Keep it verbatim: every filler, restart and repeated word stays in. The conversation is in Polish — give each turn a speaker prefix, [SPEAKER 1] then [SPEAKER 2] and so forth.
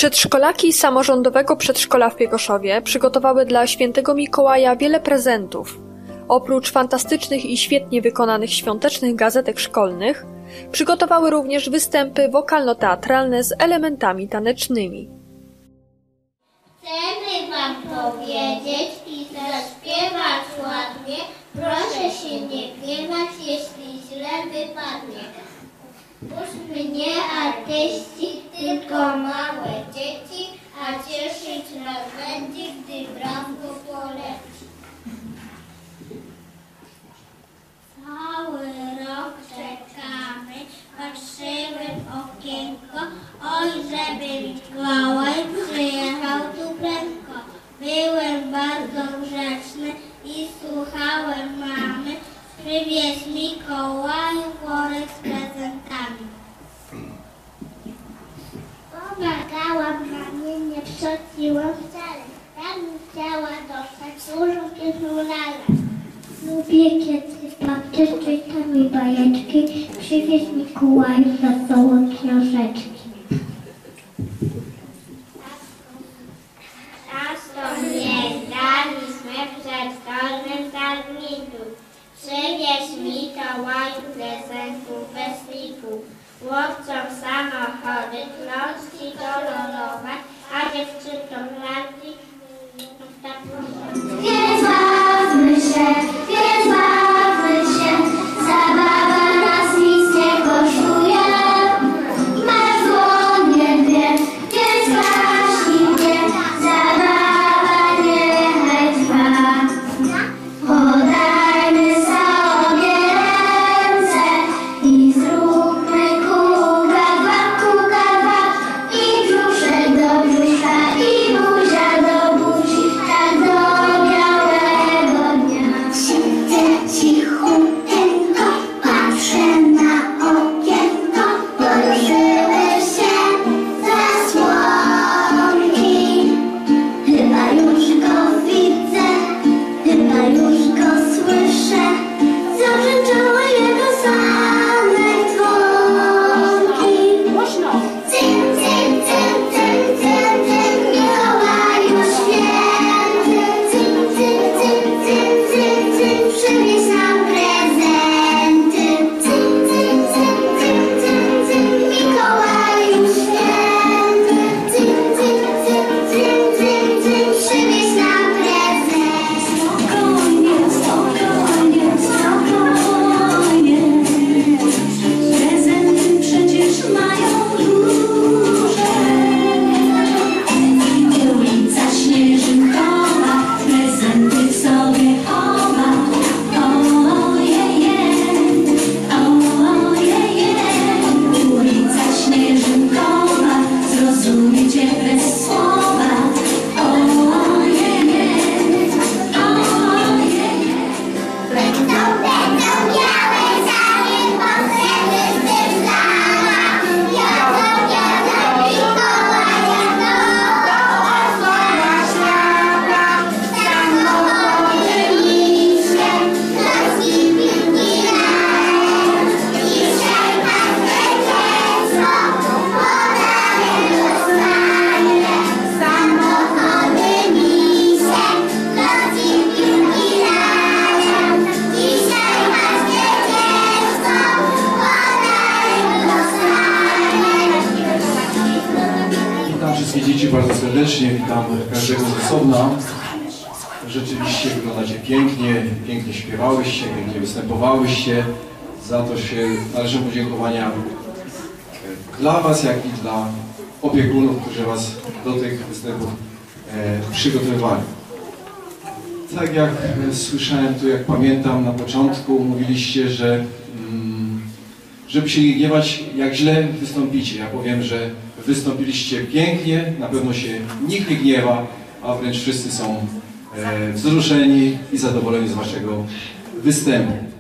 [SPEAKER 1] Przedszkolaki samorządowego przedszkola w Piekoszowie przygotowały dla świętego Mikołaja wiele prezentów. Oprócz fantastycznych i świetnie wykonanych świątecznych gazetek szkolnych, przygotowały również występy wokalno-teatralne z elementami tanecznymi.
[SPEAKER 2] Chcemy wam powiedzieć i zaśpiewać ładnie, proszę się nie gniewać, jeśli źle wypadnie. Puśćmy nie artyści, tylko małe dzieci, a cieszyć nas będzie, gdy bramko poleci. Cały rok czekamy, patrzymy w okienko, oj, żeby Mikołaj przyjechał tu prędko. Byłem bardzo grzeczny i słuchałem mamy, przywieź Mikołaju worek z prezentami. Pomagałam mamie, nie przeciłam wcale, ja bym chciała dostać dużo pieczulala. Lubię, kiedy babcia czyta mi bajeczki, przywieź Mikołaju wesołe książeczki. Czasem nie zdaliśmy przed każdym darniku. Przywieź Mikołaju prezentów bez liku. Chłopcom samochody, klocki kolorowe, a dziewczynkom lalki w tapusze. Więc bawmy się, więc bawmy się, zabawa nas nic nie kosztuje. Masz dłonie dwie, więc gaśnij mnie, zabawa niechaj trwa. Podajmy sobie ręce i zróbmy kółka dwa, kółka dwa i brzuszek do brzuszka i buzia do buzi, tak do białego dnia. Siedzę cichuteńko, patrzę na okienko, poruszyły się zasłonki. Chyba już go widzę, chyba już go słyszę, zabrzęczały jego same dzwonki. Cym, cym, cym, cym, cym, cym, Mikołaju święty. Cym, cym, cym, cym, cym, cym, przywieź nam prezenty. Cym, cym, cym, cym, cym, cym, Mikołaju święty. Cym, cym, cym, cym, cym, cym, przywieź nam prezenty. Spokojnie, spokojnie, spokojnie. Prezenty przecież mają duże. Ulica Śnieżynkowa prezenty w sobie chowa. Ojeje, ojeje. Ulica Śnieżynkowa, zrozumiecie bez słowa. Ojeje, ojeje. Będą, będą białe cały potrzeby z tym sama. Jadą, jadą Mikołaja dookoła świata. Samochody niskie, klocki piłki lają. Dzisiaj tak zwycięstwo podaje dostanie. Samochody niskie, klocki piłki lają. Dzisiaj tak zwycięstwo podaje dostanie.
[SPEAKER 3] Witam wszystkie dzieci bardzo serdecznie, witam każdego z osobna. Rzeczywiście wyglądacie pięknie, pięknie śpiewałyście, pięknie występowałyście. Za to się należą podziękowania dla was, jak i dla opiekunów, którzy was do tych występów e, przygotowywali. Tak jak e, słyszałem tu, jak pamiętam na początku, mówiliście, że mm, żeby się nie gniewać, jak źle wystąpicie. Ja powiem, że wystąpiliście pięknie, na pewno się nikt nie gniewa, a wręcz wszyscy są e, wzruszeni i zadowoleni z waszego występu.